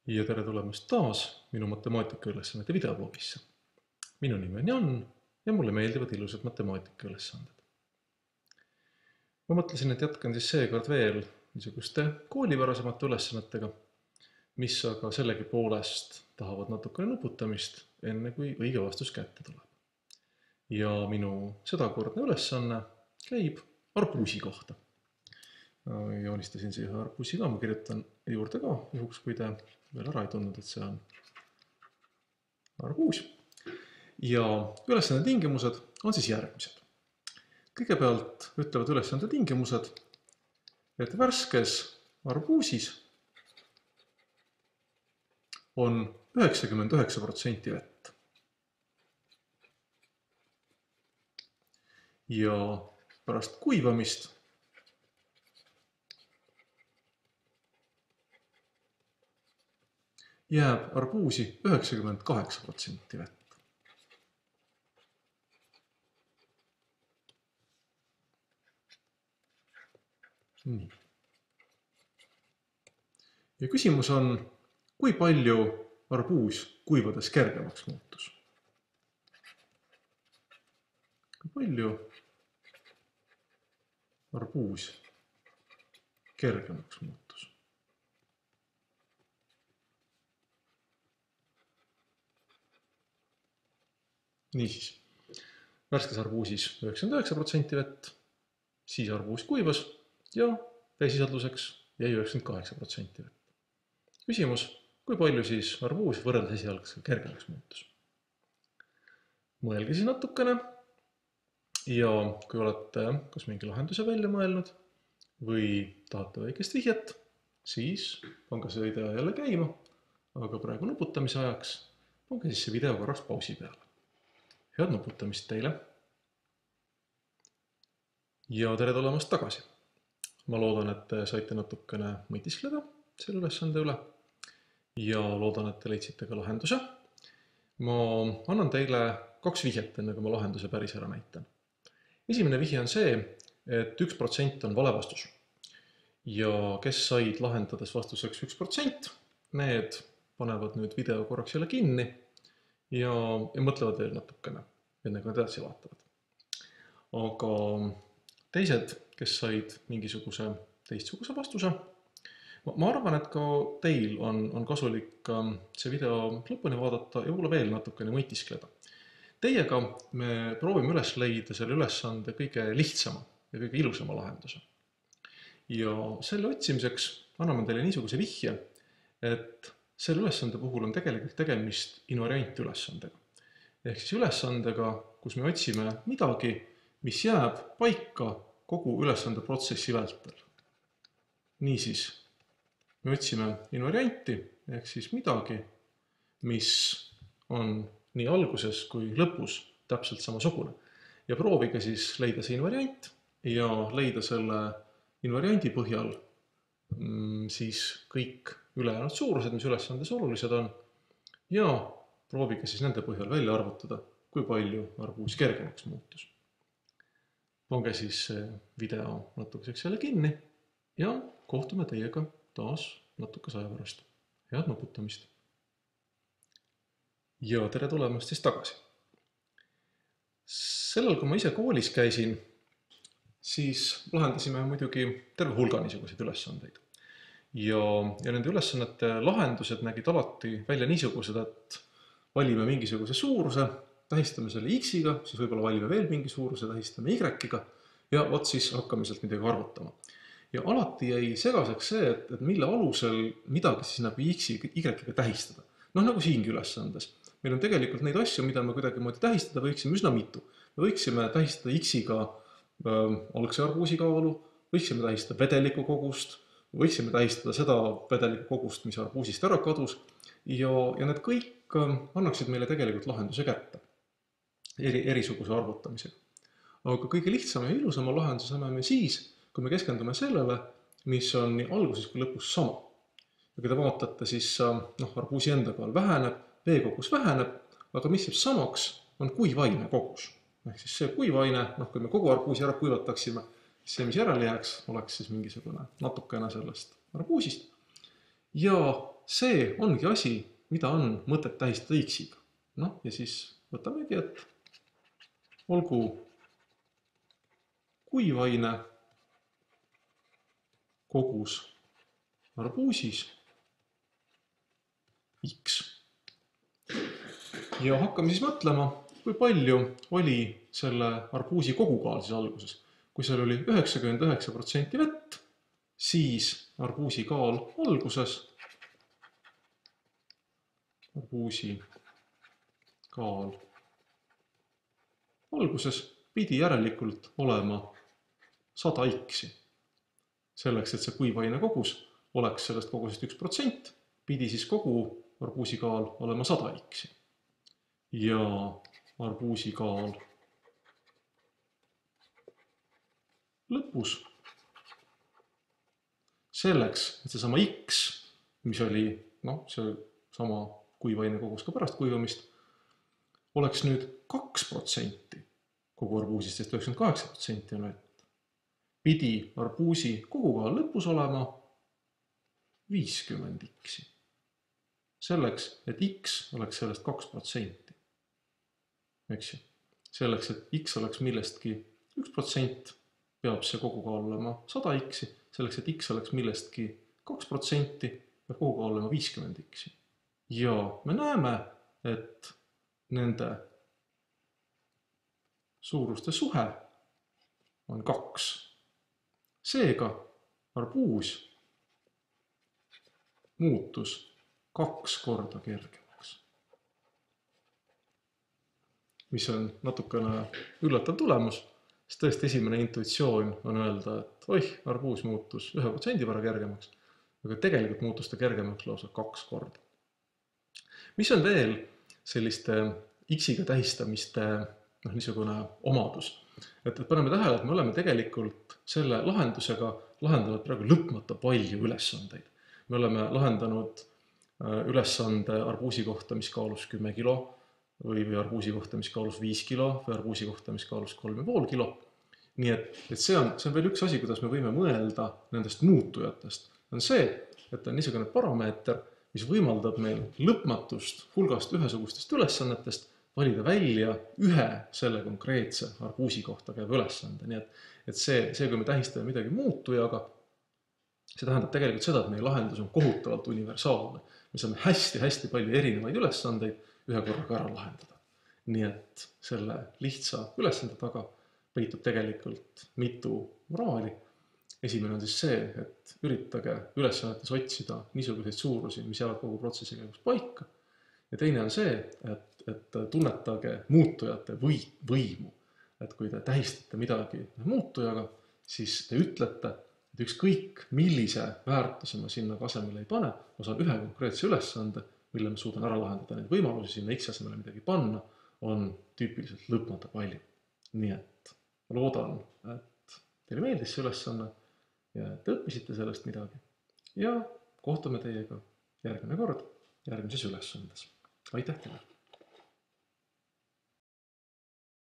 Ja tere tulemast taas minu matemaatikaülesannete videoblogisse. Minu nimi on Jan ja mulle meeldivad ilusad matemaatikaülesanded. Ma mõtlesin, et jätkan siis seekord veel niisuguste koolivarasemate ülesannetega, mis aga sellegi poolest tahavad natukene nuputamist, enne kui õige vastus kätte tuleb. Ja minu sedakordne ülesanne käib arbuusi kohta. Joonistasin siia arbuusi ka, ma kirjutan juurde ka, juhuks kui te veel ära ei tundnud, et see on arbuus. Ja ülesande tingimused on siis järgmised. Kõigepealt ütlevad ülesande tingimused, et värskes arbuusis on 99% vett. Ja pärast kuivamist jääb arbuusi 98% vett. Nii. Ja küsimus on, kui palju arbuus kuivades kergemaks muutus? Kui palju arbuus kergemaks muutus? Niisiis, värskes arbuusis 99% vett, siis arbuus kuivas ja veesisalduseks jäi 98% vett. Küsimus, kui palju siis arbuus võrreldes esialgsega kergemaks muutus? Mõelge siis natukene ja kui olete kas mingi lahenduse välja mõelnud või tahate väikest vihjet, siis pange see video jälle käima, aga praegu nuputamise ajaks pange siis see video korraks pausi peale. Head nuputamist teile ja tere tulemast tagasi. Ma loodan, et te saite natukene mõtiskleda selle ülesande üle ja loodan, et te leidsite ka lahenduse. Ma annan teile 2 vihjet, enne kui ma lahenduse päris ära näitan. Esimene vihje on see, et 1% on vale vastus. Ja kes said lahendades vastuseks 1%, need panevad nüüd video korraks jälle kinni ja mõtlevad veel natukene, enne kui nad edasi vaatavad. Aga teised, kes said mingisuguse teistsuguse vastuse, ma arvan, et ka teil on kasulik see video lõpuni vaadata ja võib-olla veel natukene mõtiskleda. Teiega me proovime üles leida selle ülesande kõige lihtsama ja kõige ilusama lahenduse. Ja selle otsimiseks anname teile niisuguse vihje, et selle ülesande puhul on tegelikult tegemist invariantülesandega. Ehk siis ülesandega, kus me otsime midagi, mis jääb paika kogu ülesande protsessi vältel. Niisiis, me otsime invarianti, ehk siis midagi, mis on nii alguses kui lõpus täpselt samasugune. Ja proovige siis leida see invariant ja leida selle invariandi põhjal siis kõik ülejäänud suurused, mis ülesandes olulised on, ja proovige siis nende põhjal välja arvutada, kui palju arbuus kergemaks muutus. Pange siis video natukeseks jälle kinni ja kohtume teiega taas natukese aja pärast. Head nuputamist! Ja tere tulemast siis tagasi. Sellel, kui ma ise koolis käisin, siis lahendasime muidugi terve hulga niisuguseid ülesandeid. Ja nende ülesannete lahendused nägid alati välja niisugused, et valime mingisuguse suuruse, tähistame selle x-iga, siis võib-olla valime veel mingi suuruse, tähistame y-iga ja vot siis hakkame sealt midagi arvutama. Ja alati jäi segaseks see, et mille alusel midagi siis nagu x-iga, y-iga tähistada. Nagu siingi ülesandes. Meil on tegelikult neid asju, mida me kuidagi moodi tähistada võiksime üsna mitu. Me võiksime tähistada x-iga algse arbuusi kaalu, võiksime tähistada vedeliku kogust, võiksime tähistada seda vedeliku kogust, mis arbuusist ära kadus ja need kõik annaksid meile tegelikult lahenduse kätte erisuguse arvutamisega. Aga kõige lihtsama ja ilusama lahenduse saame me siis, kui me keskendume sellele, mis on nii alguses kui lõpus sama. Ja kui te vaatate, siis arbuusi enda kaal väheneb, veekogus väheneb, aga mis jääb samaks, on kuivaine kogus. Ehk siis see kuivaine, kui me kogu arbuusi ära kuivataksime, siis see, mis järele jääks, oleks siis mingisugune natukene sellest arbuusist. Ja see ongi asi, mida on mõtet tähistada x-iga. Noh, ja siis võtamegi, et olgu kuivaine kogus arbuusis x. Ja hakkame siis mõtlema, kui palju oli selle arbuusi kogukaal siis alguses. Kui seal oli 99% vett, siis arbuusi kaal alguses pidi järelikult olema 100 x-i. Selleks, et see kuivaine kogus oleks sellest kogusest 1%, pidi siis kogu arbuusi kaal olema 100 x-i. Ja arbuusi kaal lõpus selleks, et see sama x, mis oli see sama kuivaine kogus ka pärast kuivamist, oleks nüüd 2% kogu arbuusist, sest 98% on vett. Pidi arbuusi kogukaal lõpus olema 50 x-i. Selleks, et x oleks sellest 2%. Eks ju? Selleks, et x oleks millestki 1%, peab see kogukaal olema 100 x-i. Selleks, et x oleks millestki 2%, peab kogukaal olema 50 x-i. Ja me näeme, et nende suuruste suhe on 2. Seega arbuus muutus 2 korda kergemaks. Mis on natukene üllatav tulemus, sest tõesti esimene intuitsioon on öelda, et arbuus muutus 1% võrra kergemaks, aga tegelikult muutus ta kergemaks lausa 2 korda. Mis on veel selliste x-iga tähistamiste niisugune omadus? Et paneme tähele, et me oleme tegelikult selle lahendusega lahendanud praegu lõpmata palju ülesandeid. Me oleme lahendanud ülesande arbuusi kohta, mis kaalus 10 kilo, või arbuusi kohta, mis kaalus 5 kilo, või arbuusi kohta, mis kaalus 3,5 kilo. Nii et see on veel üks asi, kuidas me võime mõelda nendest muutujatest. On see, et on niisugune parameeter, mis võimaldab meil lõpmatust hulgast ühesugustest ülesannetest valida välja ühe selle konkreetse arbuusi kohta käiva ülesande. Nii et see, kui me tähistame midagi muutujaga, see tähendab tegelikult seda, et meie lahendus on kohutavalt universaalne. Me saame hästi palju erinevaid ülesandeid ühe korraga ära lahendada. Nii et selle lihtsa ülesande taga peitub tegelikult mitu moraali. Esimene on siis see, et üritage ülesannetes otsida niisuguseid suurusi, mis jäävad kogu protsessi käigus paika. Ja teine on see, et tunnetage muutujate võimu. Et kui te tähistate midagi muutujaga, siis te ütlete, et ükskõik millise väärtuse ma sinna asemele ei pane, ma saan ühe konkreetse ülesande, mille ma suudan ära lahendada. Neid võimalusi sinna x asemele midagi panna on tüüpiliselt lõpmata palju. Nii et ma loodan, et teile meeldis see ülesanne ja te õppisite sellest midagi. Ja kohtume teiega järgmine kord järgmises ülesandes. Aitäh teile!